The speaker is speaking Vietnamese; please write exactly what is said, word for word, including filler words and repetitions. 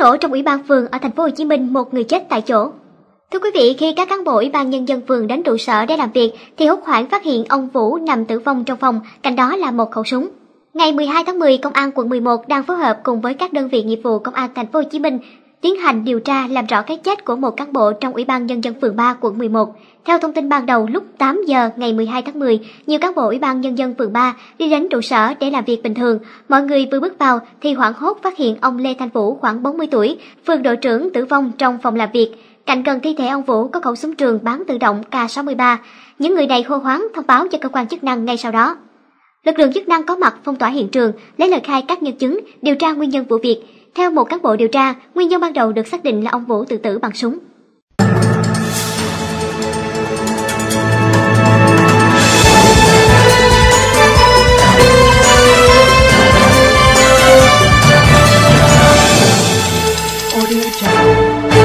nổ trong ủy ban phường ở thành phố Hồ Chí Minh, một người chết tại chỗ. Thưa quý vị, khi các cán bộ ủy ban nhân dân phường đến trụ sở để làm việc thì hốt hoảng phát hiện ông Vũ nằm tử vong trong phòng, cạnh đó là một khẩu súng. Ngày mười hai tháng mười, Công an quận mười một đang phối hợp cùng với các đơn vị nghiệp vụ Công an thành phố Hồ Chí Minh tiến hành điều tra làm rõ cái chết của một cán bộ trong Ủy ban nhân dân phường ba quận mười một. Theo thông tin ban đầu, lúc tám giờ ngày mười hai tháng mười, nhiều cán bộ Ủy ban nhân dân phường ba đi đến trụ sở để làm việc bình thường. Mọi người vừa bước vào thì hoảng hốt phát hiện ông Lê Thanh Vũ khoảng bốn mươi tuổi, phường đội trưởng tử vong trong phòng làm việc. Cạnh gần thi thể ông Vũ có khẩu súng trường bán tự động K sáu mươi ba. Những người này hô hoáng thông báo cho cơ quan chức năng ngay sau đó. Lực lượng chức năng có mặt phong tỏa hiện trường, lấy lời khai các nhân chứng, điều tra nguyên nhân vụ việc. Theo một cán bộ điều tra, nguyên nhân ban đầu được xác định là ông Vũ tự tử bằng súng. Audio Jungle.